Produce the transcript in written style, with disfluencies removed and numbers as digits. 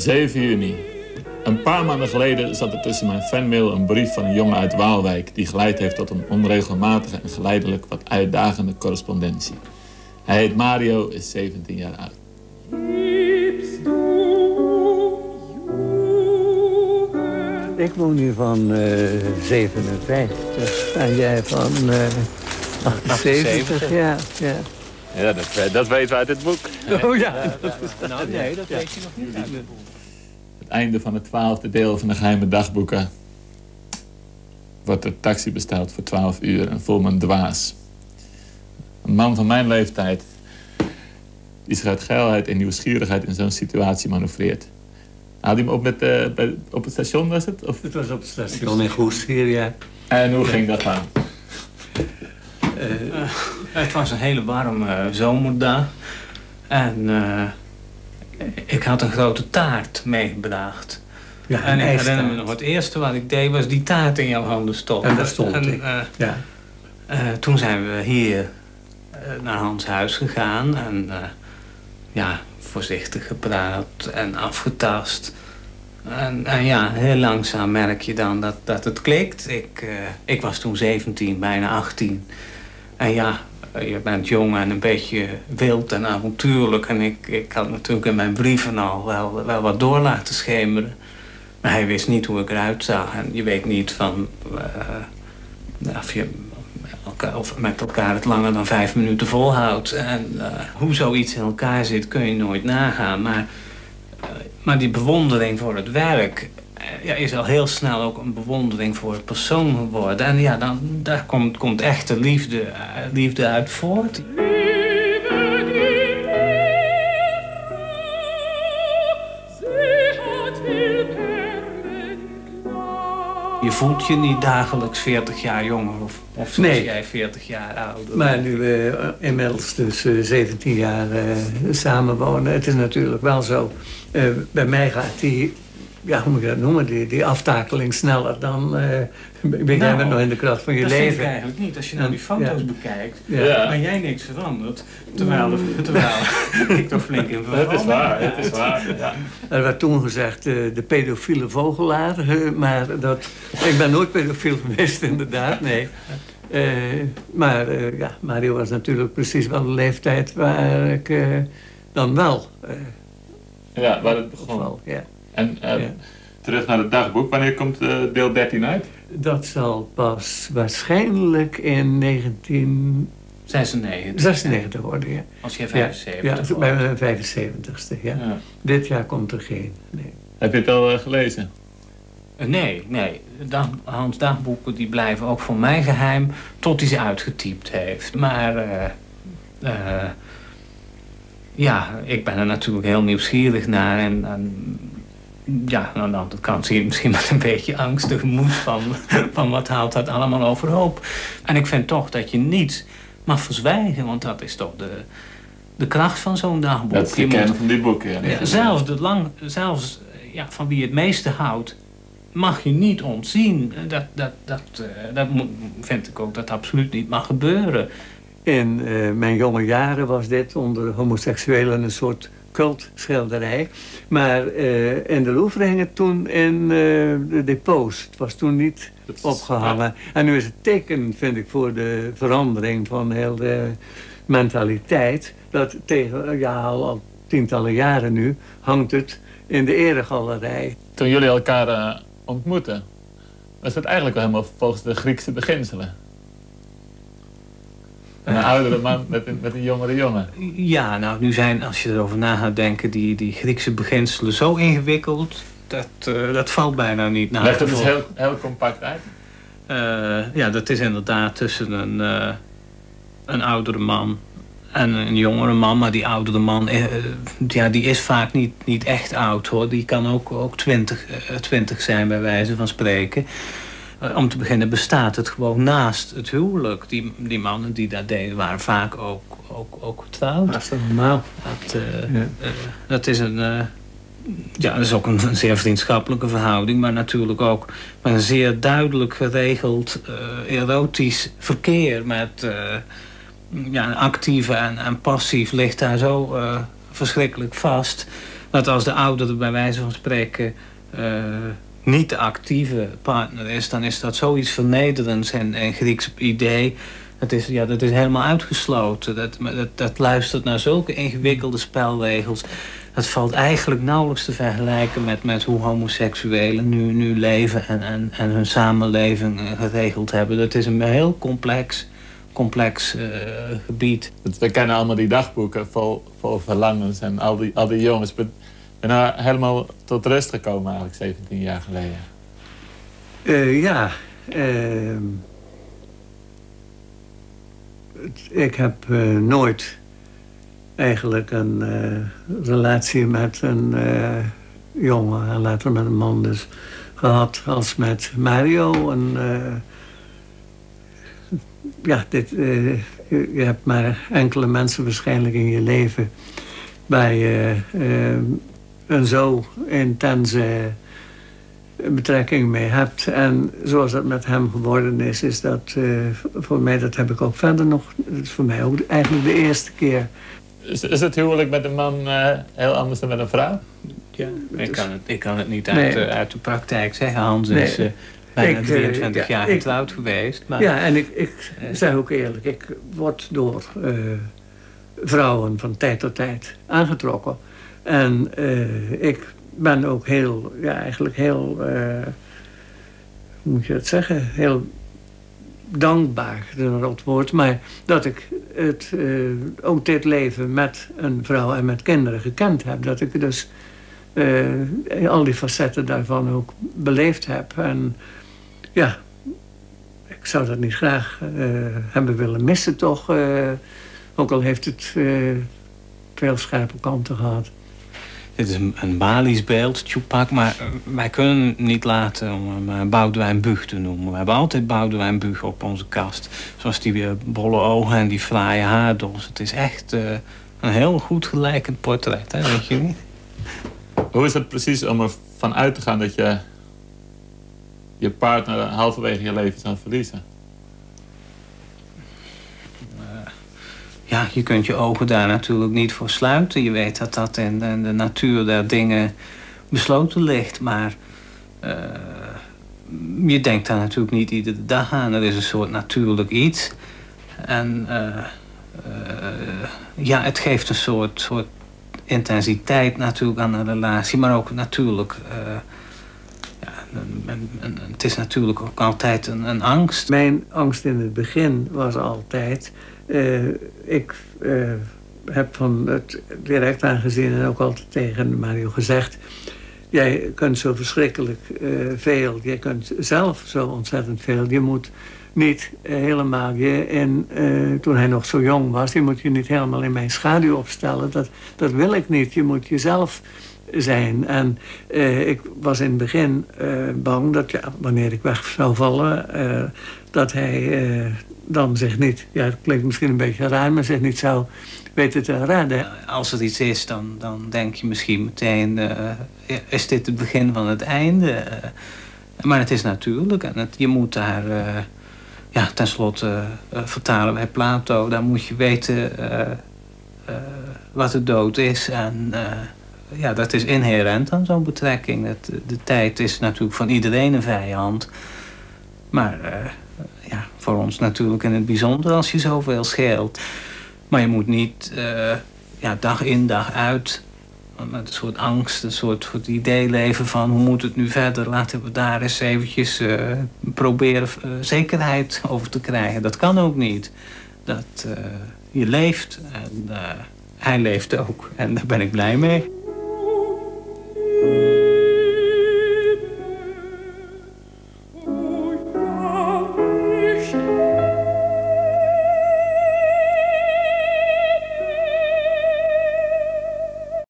7 juni. Een paar maanden geleden zat er tussen mijn fanmail een brief van een jongen uit Waalwijk die geleid heeft tot een onregelmatige en geleidelijk wat uitdagende correspondentie. Hij heet Mario, is 17 jaar oud. Ik woon hier van 57 en jij van 78. Ja. Ja, dat weten we uit het boek. Oh ja. Nou nee, dat weet je nog niet uit het boek. Het einde van het 12e deel van de geheime dagboeken wordt er taxi besteld voor 12 uur en voel me een dwaas. Een man van mijn leeftijd die zich uit geilheid en nieuwsgierigheid in zo'n situatie manoeuvreert. Haalde hij me op op het station, was het? Of? Het was op het station in Goes hier, ja. En hoe ging dat aan? Het was een hele warme zomerdag. En ik had een grote taart meegebracht. Ja, en ik herinner me nog, het eerste wat ik deed was die taart in jouw handen stoppen. En daar stond ik, ja. Toen zijn we hier naar Hans huis gegaan. En voorzichtig gepraat en afgetast. En ja, heel langzaam merk je dan dat het klikt. Ik was toen 17, bijna 18. En ja, je bent jong en een beetje wild en avontuurlijk. En ik had natuurlijk in mijn brieven al wel wat door laten schemeren. Maar hij wist niet hoe ik eruit zag. En je weet niet van of je met elkaar het langer dan 5 minuten volhoudt. En hoe zoiets in elkaar zit kun je nooit nagaan. Maar die bewondering voor het werk is al heel snel ook een bewondering voor het persoon geworden. En ja, daar komt echte liefde uit voort. Je voelt je niet dagelijks 40 jaar jonger of zoals jij 40 jaar ouder. Maar nu we inmiddels dus 17 jaar samenwonen, het is natuurlijk wel zo. Bij mij gaat hoe moet je dat noemen, die aftakeling sneller dan ben jij nog in de kracht van je leven. Dat vind ik eigenlijk niet. Als je nou die foto's bekijkt, ben jij niks veranderd. Terwijl ik toch flink in veranderd. Het is waar. Ja. Er werd toen gezegd de pedofiele vogelaar, maar ik ben nooit pedofiel geweest inderdaad, nee. Maar Mario was natuurlijk precies wel de leeftijd waar ik dan wel... waar het begon. Ja. En terug naar het dagboek, wanneer komt deel 13 uit? Dat zal pas waarschijnlijk in 1996 worden, ja. Als jij 75 ja, bij mijn 75ste, ja. Dit jaar komt er geen, nee. Heb je het al gelezen? Nee. Hans' dagboeken die blijven ook voor mij geheim tot hij ze uitgetypt heeft. Maar ik ben er natuurlijk heel nieuwsgierig naar. En aan de andere kant zie je misschien met een beetje angstig moed van wat haalt dat allemaal overhoop. En ik vind toch dat je niets mag verzwijgen, want dat is toch de kracht van zo'n dagboek. Dat is de kern van die boeken. Ja. Zelfs van wie het meeste houdt, mag je niet ontzien. Dat vind ik ook dat absoluut niet mag gebeuren. In mijn jonge jaren was dit onder homoseksuelen een soort cultschilderij. Maar in de Louvre hing het toen in de depots. Het was toen niet opgehangen. En nu is het teken, vind ik, voor de verandering van heel de mentaliteit. Dat al tientallen jaren nu hangt het in de eregalerij. Toen jullie elkaar ontmoetten, was dat eigenlijk wel helemaal volgens de Griekse beginselen. Een oudere man met een jongere jongen. Ja, nou, nu zijn, als je erover na gaat denken, die Griekse beginselen zo ingewikkeld, dat valt bijna niet na. Leg het dus heel compact uit. Dat is inderdaad tussen een oudere man en een jongere man. Maar die oudere man, die is vaak niet echt oud, hoor. Die kan ook 20 zijn, bij wijze van spreken. Om te beginnen bestaat het gewoon naast het huwelijk. Die mannen die dat deden waren vaak ook getrouwd. Dat is toch normaal? Dat is dat is ook een zeer vriendschappelijke verhouding. Maar natuurlijk ook met een zeer duidelijk geregeld erotisch verkeer. Met actief en passief ligt daar zo verschrikkelijk vast. dat als de oudere bij wijze van spreken niet de actieve partner is, dan is dat zoiets vernederends en Grieks idee. Dat is helemaal uitgesloten. Dat luistert naar zulke ingewikkelde spelregels. Dat valt eigenlijk nauwelijks te vergelijken met hoe homoseksuelen nu leven en hun samenleving geregeld hebben. Dat is een heel complex gebied. We kennen allemaal die dagboeken vol verlangens en al die jongens. Ik ben nou helemaal tot rust gekomen eigenlijk 17 jaar geleden. Ik heb nooit eigenlijk een relatie met een jongen en later met een man dus gehad als met Mario. Je hebt maar enkele mensen waarschijnlijk in je leven waar je een zo intense betrekking mee hebt. En zoals dat met hem geworden is dat voor mij, dat heb ik ook verder nog, dat is voor mij ook eigenlijk de eerste keer. Is het huwelijk met een man heel anders dan met een vrouw? Ja, ik kan het niet uit de praktijk zeggen. Hans is bijna 23 jaar getrouwd geweest. Maar... Ja, en ik zeg ook eerlijk, ik word door vrouwen van tijd tot tijd aangetrokken. En ik ben ook heel, hoe moet je het zeggen, heel dankbaar, een rot woord, maar dat ik ook dit leven met een vrouw en met kinderen gekend heb. Dat ik dus al die facetten daarvan ook beleefd heb. En ja, ik zou dat niet graag hebben willen missen toch. Ook al heeft het veel scherpe kanten gehad. Dit is een Balisch beeld, Tupac, maar wij kunnen het niet laten om hem Boudewijn Buug te noemen. We hebben altijd Boudewijn Buug op onze kast. Zoals die bolle ogen en die fraaie haardos. Het is echt een heel goed gelijkend portret, hè, weet je niet? Hoe is het precies om ervan uit te gaan dat je je partner halverwege je leven zou verliezen? Ja, je kunt je ogen daar natuurlijk niet voor sluiten. Je weet dat dat in de natuur der dingen besloten ligt. Maar je denkt daar natuurlijk niet iedere dag aan. Er is een soort natuurlijk iets. En het geeft een soort intensiteit natuurlijk aan een relatie. Maar ook natuurlijk... het is natuurlijk ook altijd een angst. Mijn angst in het begin was altijd... ik heb van het direct aangezien en ook altijd tegen Mario gezegd... jij kunt zo verschrikkelijk veel, jij kunt zelf zo ontzettend veel. Je moet niet helemaal toen hij nog zo jong was... je moet je niet helemaal in mijn schaduw opstellen. Dat wil ik niet. Je moet jezelf zijn. En ik was in het begin bang dat wanneer ik weg zou vallen... dat hij dan zich niet... ja, het klinkt misschien een beetje raar... maar zich niet zou weten te redden. Als er iets is, dan denk je misschien meteen... is dit het begin van het einde? Maar het is natuurlijk. En je moet daar... tenslotte vertalen wij Plato. Daar moet je weten wat de dood is. En dat is inherent aan zo'n betrekking. De tijd is natuurlijk van iedereen een vijand. Maar... voor ons natuurlijk in het bijzonder als je zoveel scheelt. Maar je moet niet dag in dag uit met een soort angst, een soort idee leven van hoe moet het nu verder? Laten we daar eens eventjes proberen zekerheid over te krijgen. Dat kan ook niet. Je leeft en hij leeft ook. En daar ben ik blij mee.